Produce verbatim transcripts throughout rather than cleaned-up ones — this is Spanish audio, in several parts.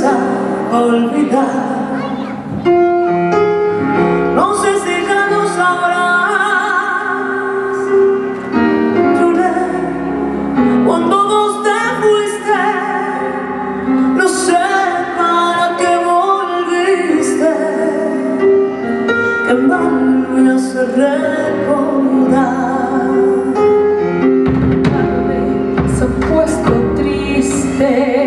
empezar a olvidar. No sé si ya lo sabrás. Lloré cuando vos te fuiste. No sé para qué volviste. Que mal me hace recordar. Se ha puesto triste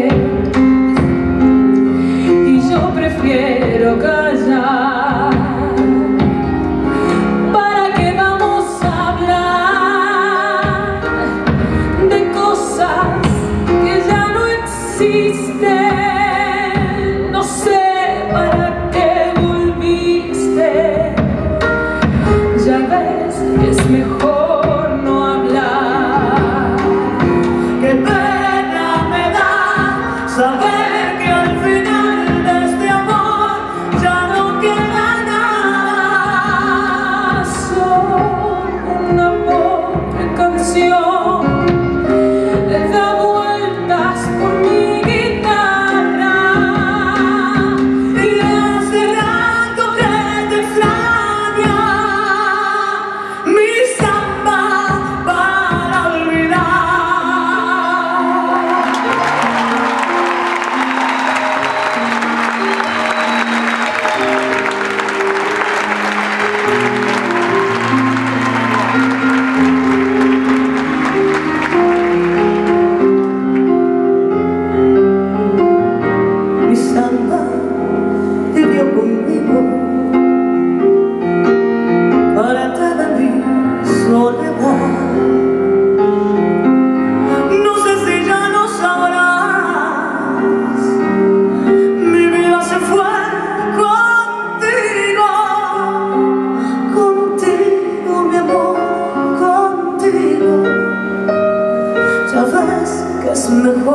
y yo prefiero callar. ¿Para qué vamos a hablar de cosas que ya no existen? No sé para qué volviste. Ya ves que es mejor no hablar. Qué pena me da saber que al final de este amor ya no queda nada. Solo una pobre canción le da vueltas por mi guitarra. Y hace rato que te extraña mi samba para olvidar. Mi samba vivió conmigo parte de mi soledad. No sé si ya lo sabrás. Mi vida se fue contigo, contigo, mi amor, contigo. Ya ves que es mejor